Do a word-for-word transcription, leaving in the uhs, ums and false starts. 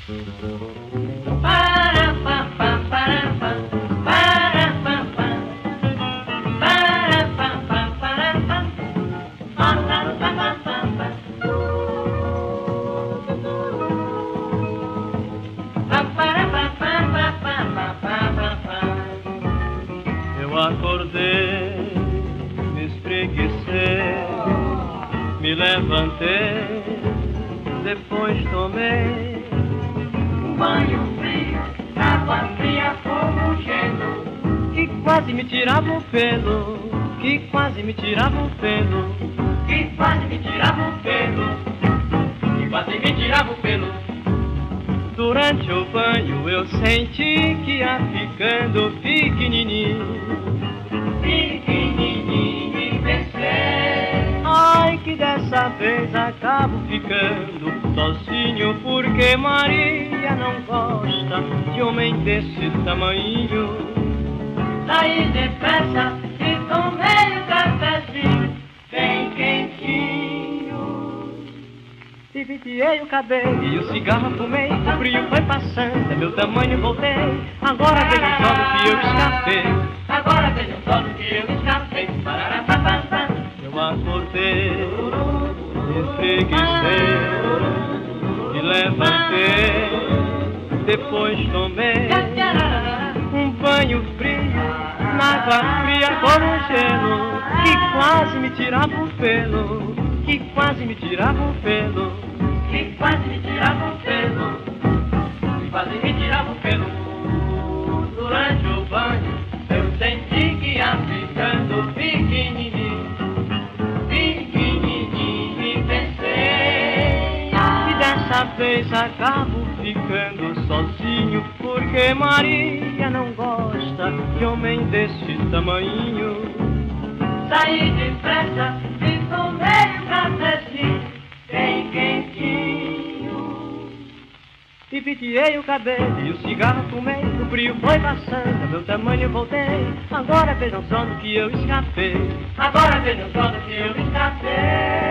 Eu acordei, me espreguicei, me levantei, depois tomei um banho frio, água fria como gelo, que quase me tirava o pelo, que quase me tirava o pelo, que quase me tirava o pelo, que quase me tirava o pelo. Durante o banho eu senti que ia ficando pequenininho, pequenininho e pensei, ai que dessa vez acabo ficando sozinho, porque Maria não gosta de homem desse tamanho. Saí depressa e tomei um cafezinho bem quentinho, e penteei o cabelo e o cigarro fumei, o frio foi passando, meu tamanho voltei, agora vejam só do que eu escapei, agora vejam só do que eu escapei. Pararapapapá. eu acordei, me espreguicei, me levantei, depois tomei um banho frio, na água fria como gelo, que quase me tirava o pelo, que quase me tirava o pelo, que quase me tirava o pelo, que quase me tirava o pelo. Durante o banho eu senti que ia ficando pequenininho, pequenininho e pensei, e dessa vez acabo ficando sozinho, porque Maria não gosta de homem desse tamanho. saí depressa e tomei um cafezinho bem quentinho, E penteei o cabelo e o cigarro fumei, o frio foi passando, meu tamanho voltei, agora vejam só do que eu escapei, agora vejam só do que eu escapei.